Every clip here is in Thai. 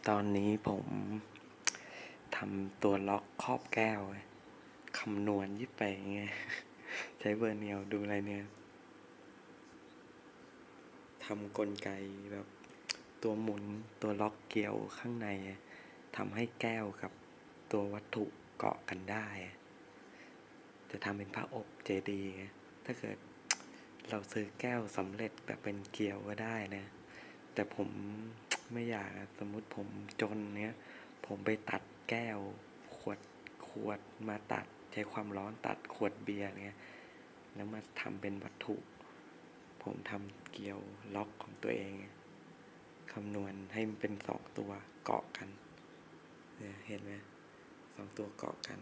ตอนนี้ผมทำตัวล็อกครอบแก้วคำนวณยิบไปไงใช้เวอร์เนียลดูอะไรเนี่ยทำกลไกแบบตัวหมุนตัวล็อกเกลียวข้างในทำให้แก้วกับตัววัตถุเกาะกันได้จะทำเป็นพระอบเจดีย์ไงถ้าเกิดเราซื้อแก้วสำเร็จแบบเป็นเกลียวก็ได้นะแต่ผมไม่อยากสมมุติผมจนเนี้ยผมไปตัดแก้วขวดมาตัดใช้ความร้อนตัดขวดเบียร์เนี้ยแล้วมาทำเป็นวัตถุผมทำเกลียวล็อกของตัวเองคำนวณให้มันเป็นสองตัวเกาะกันเนี่ยเห็นไหมสองตัวเกาะกัน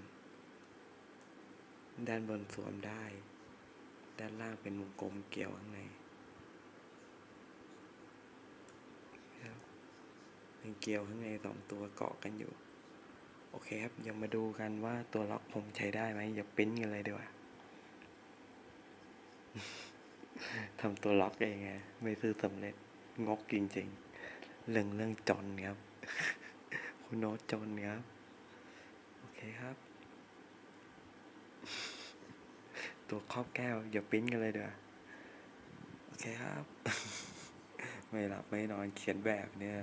ด้านบนสวมได้ด้านล่างเป็นวงกลมเกลียวข้างในเป็นเกลียวข้างในสองตัวเกาะกันอยู่โอเคครับยังมาดูกันว่าตัวล็อกผมใช้ได้ไหมอย่าปิ้นกันเลยดีกว่าทำตัวล็อกเองไงไม่ซื้อสำเร็จงกจริงๆเรื่องจนครับคุณโน้ตจนครับโอเคครับตัวครอบแก้วอย่าปิ้นกันเลยเด้อโอเคครับไม่หลับไม่นอนเขียนแบบเนี่ย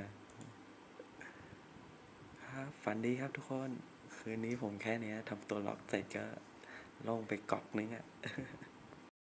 ครับฝันดีครับทุกคนคืนนี้ผมแค่นี้ทำตัวล็อกเสร็จก็ลงไปกอกนึง